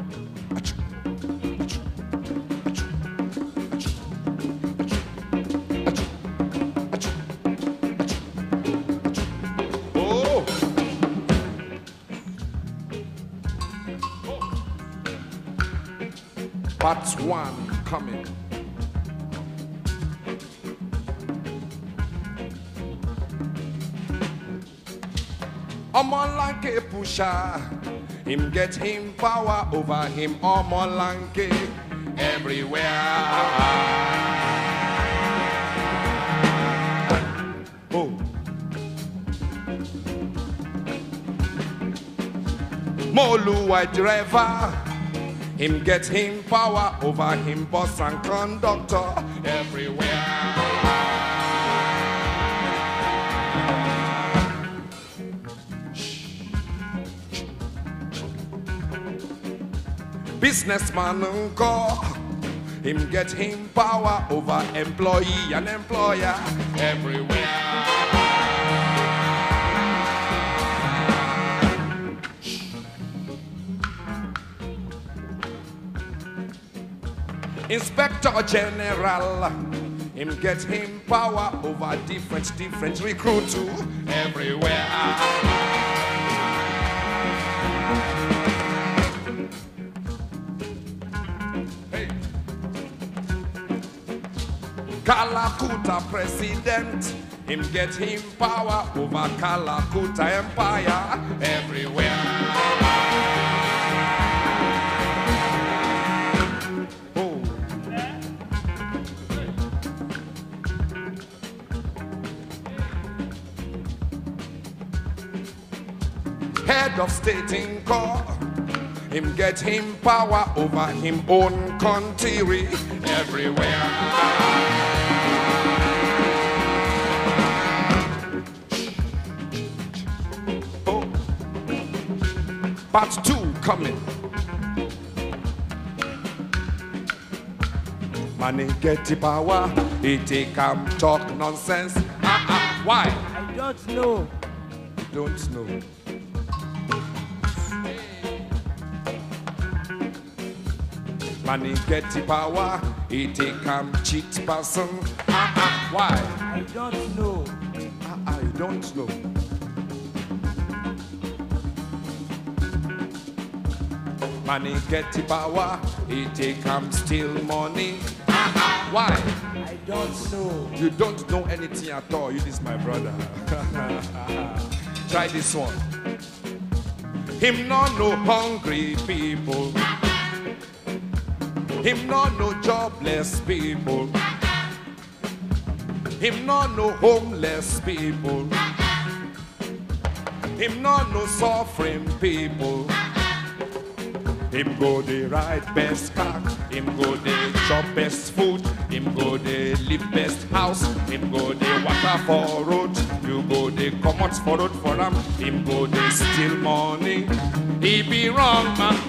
Oh. Part 1 coming. Omolanke pusher, him get him power over him. Omolanke everywhere. Oh, Moluwa driver, him get him power over him. Boss and conductor everywhere. Businessman uncle, him get him power over employee and employer everywhere. Inspector General, him get him power over different recruit too everywhere. Kalakuta president, him get him power over Kalakuta empire everywhere. Oh. Head of state in court, him get him power over him own country everywhere. Part 2 coming. Money get the power, he take talk nonsense. Why? I don't know. Don't know. Money get the power, he take cheat person. Why? I don't know. I don't know. Money get the power, he take steal money. Why? I don't know. You don't know anything at all. You this my brother. Try this one. Him not no hungry people. Him not no jobless people. Him not no homeless people. Him not no suffering people. Him go the ride best car, him go the chop best food, him go the live best house, him go the water for road, you go the commot for road for him go the steal money. He be wrong man,